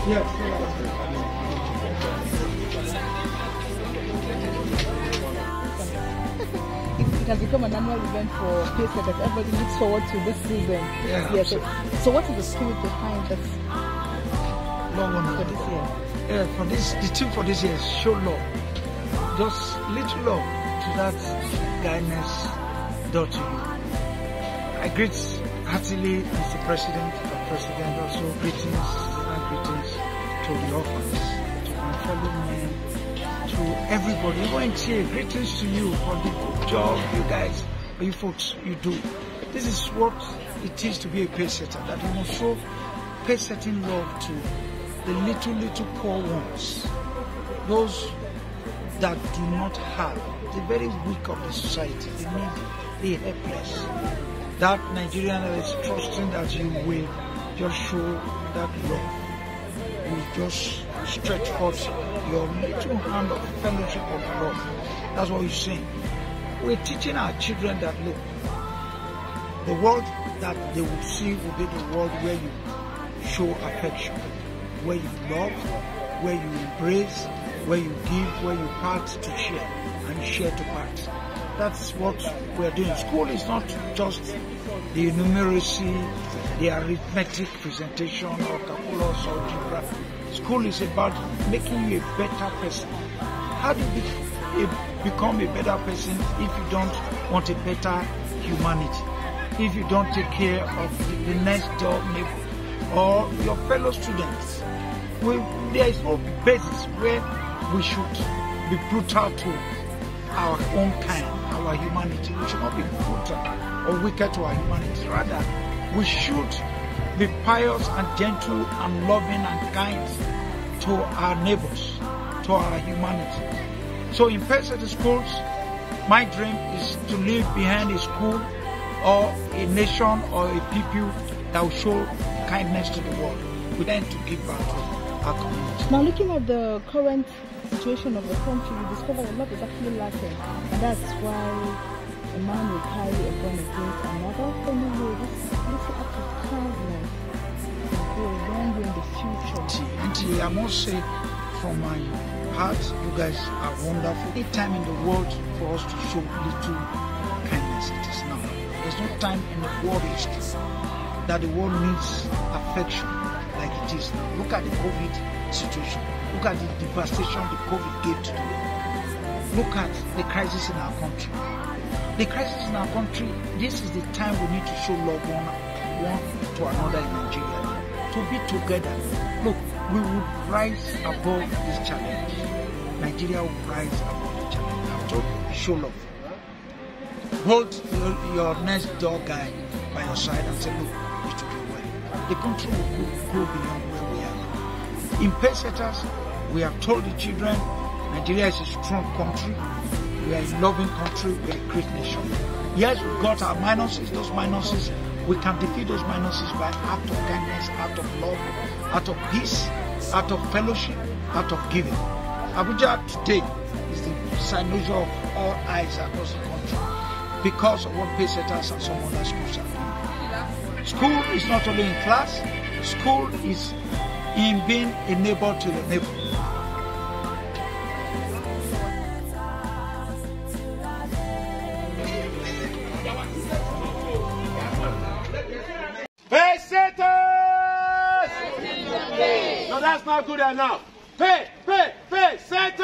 Yes. It has become an annual event for PaySetters. Everybody looks forward to this season. Yeah. Yes. So what is the spirit behind this Love for this year? Yeah, the theme for this year is show love. Just little love to that guyness done to you. I greet heartily Mr. President, also greetings and greetings to the orphans, to my fellow men, to everybody, even in here, greetings to you for the good job you guys, you folks, you do. This is what it is to be a pay setter, that you must show pay setting love to the little poor ones, those that do not have, the very weak of the society, the needy, the helpless. That Nigerian that is trusting that you will just show that love. You just stretch forth your little hand of fellowship of love. That's what we're saying. We're teaching our children that, look, the world that they will see will be the world where you show affection, where you love, where you embrace, where you give, where you part to share, and share to part. That's what we're doing. School is not just the numeracy, the arithmetic presentation or calculus or geography. School is about making you a better person. How do you become a better person if you don't want a better humanity? If you don't take care of the next door neighbor or your fellow students? There is no basis where we should be brutal to our own kind, our humanity. We should not be brutal or wicked to our humanity. Rather, we should be pious and gentle and loving and kind to our neighbors, to our humanity. So in PaySetters schools, my dream is to leave behind a school or a nation or a people that will show kindness to the world. We then to give back to our community. Now looking at the current situation of the country, you discover a lot is actually lacking, and that's why a man will carry a gun against another. Anyway, this act of kindness will go a long way in the future. And I must say, from my heart, you guys are wonderful. Any time in the world for us to show little kindness, it is now. There's no time in the world history that the world needs affection like it is now. Look at the COVID situation. Look at the devastation the COVID gave to the world. Look at the crisis in our country. The crisis in our country, this is the time we need to show love one to another in Nigeria. To be together. Look, we will rise above this challenge. Nigeria will rise above the challenge. I'm told you, show love. Hold your next door guy by your side and say, look, it will be well. The country will go beyond where we are now. In PaySetters, we have told the children, Nigeria is a strong country. We are a loving country. We are a great nation. Yes, we've got our minuses. Those minuses, we can defeat those minuses by act of kindness, act of love, act of peace, act of fellowship, act of giving. Abuja today is the synonym of all eyes across the country because of what PaySetters and some other schools are doing. School is not only in class, school is in being a neighbor to the neighbor. PaySetters! No, that's not good enough. PaySetters!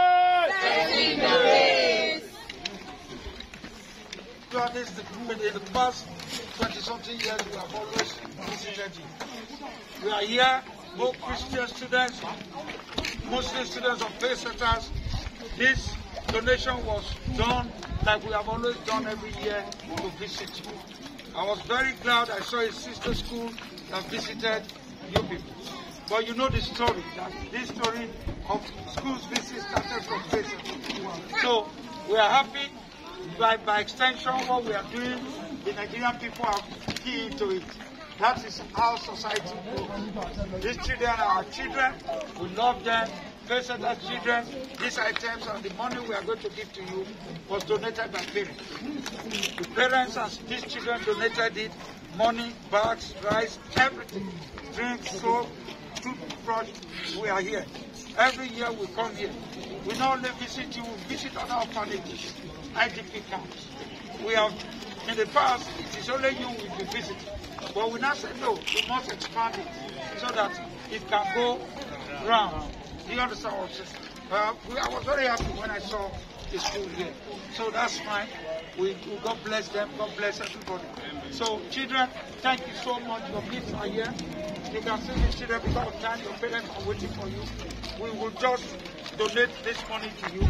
In the past 20-something years, we have always visited you. We are here, both Christian students, Muslim students of PaySetters. This donation was done like we have always done every year to visit you. I was very glad I saw a sister school that visited you people. But you know the story, that this story of schools visit started from PaySetters. So we are happy. By extension, what we are doing, the Nigerian people are key into it. That is how society grows. These children are our children. We love them. PaySetters children, these items and the money we are going to give to you was donated by parents. The parents and these children donated it, money, bags, rice, everything, drinks, soap, toothbrush, we are here. Every year we come here. We not only visit you, we visit other orphanages, IDP camps. We have, in the past, it is only you we will visit. But we now say, no, we must expand it so that it can go round. Do you understand what I'm saying? I was very happy when I saw the school here. So that's fine. God bless them. God bless everybody. So children, thank you so much. Your kids are here. You can see the children because of time. Your parents are waiting for you. We will just donate this money to you.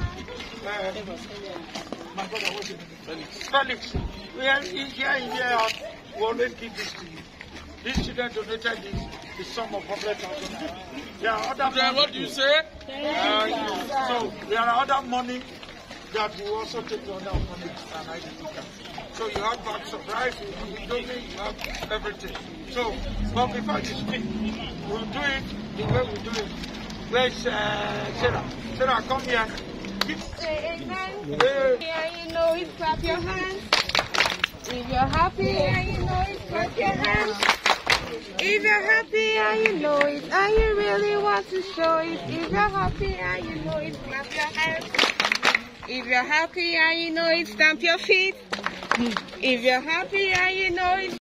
My brother, what's it? Felix. We are here. We always give this to you. These children donated the sum of 100,000. There are other money. What do you say? So there are other money that we also take to other money and IDP. So you have back surprise, you have everything. So, but before you speak, we'll do it the way we do it. Where's Sarah? Sarah, come here. Amen. Yeah, you know it, clap your hands. If you're happy and you know it, clap your hands. If you're happy and you know it, and you really want to show it. If you're happy and you know it, clap your hands. If you're happy and you know it, stamp your feet. If you're happy and you know it.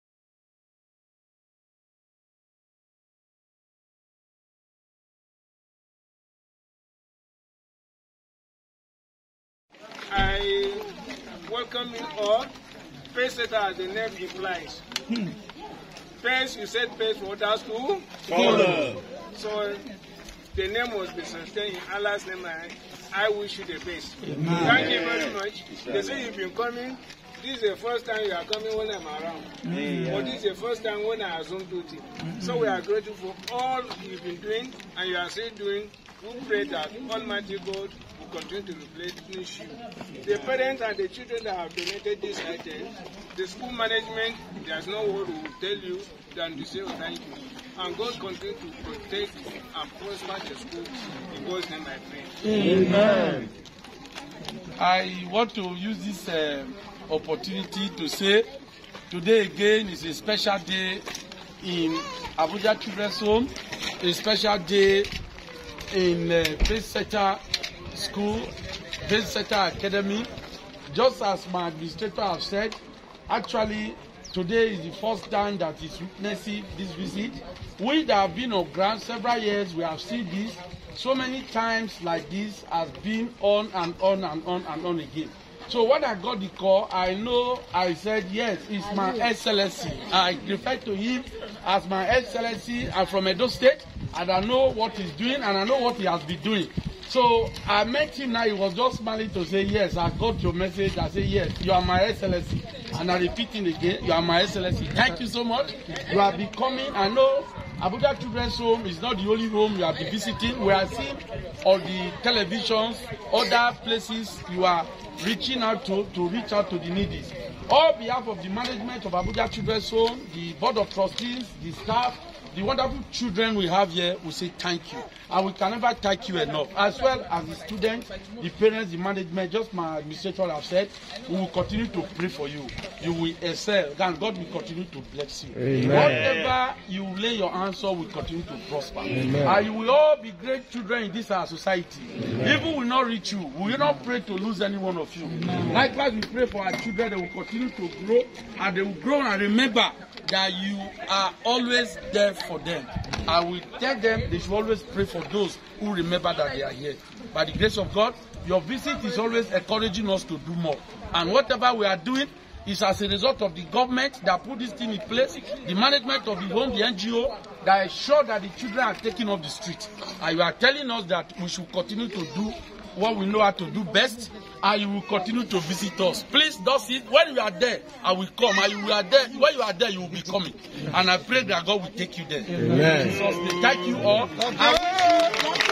I welcome you all. Pace setter, as the name implies. Pace, you said Pace Water School. So the name must be sustained in Allah's name. I wish you the best. Thank you very much. They say you've been coming. This is the first time you are coming when I'm around. But this is the first time when I assume duty. So we are grateful for all you've been doing and you are still doing. We pray that Almighty God will continue to replenish you. The parents and the children that have donated these items, the school management, there's no word we will tell you than to say thank you. And God continue to protect and prosper the school. In God's name I pray. Amen. I want to use this opportunity to say today again is a special day in Abuja Children's Home, a special day in Pace Setter School, Pace Setter Academy. Just as my administrator have said, actually today is the first time that he's witnessing this visit. We that have been on ground several years, we have seen this so many times like this has been on and on and on and on again. So when I got the call, I know I said, yes, it's my Excellency. I refer to him as my Excellency. I'm from Edo State, and I know what he's doing, and I know what he has been doing. So I met him now, he was just smiling to say, yes, I got your message. I say, yes, you are my Excellency. And I'm repeating again, you are my Excellency. Thank you so much. You are becoming, I know, Abuja Children's Home is not the only home you have been visiting. We are seeing on the televisions, other places you are reaching out to reach out to the needy. On behalf of the management of Abuja Children's Home, the board of trustees, the staff, the wonderful children we have here, we say thank you. And we can never thank you enough. As well as the students, the parents, the management, just my administrator have said, we will continue to pray for you. You will excel, and God will continue to bless you. Amen. Whatever you lay your hands on will continue to prosper. Amen. And you will all be great children in this our society. Evil will not reach you. We will not pray to lose any one of you. Likewise, we pray for our children, they will continue to grow, and they will grow and remember that you are always there for them. I will tell them they should always pray for those who remember that they are here. By the grace of God, your visit is always encouraging us to do more. And whatever we are doing is as a result of the government that put this thing in place, the management of the home, the NGO, that ensure that the children are taken off the street. And you are telling us that we should continue to do what we know how to do best, and you will continue to visit us. Please don't see it. When you are there, I will come. And you are there. When you are there, you will be coming. And I pray that God will take you there. Amen. So, thank you all.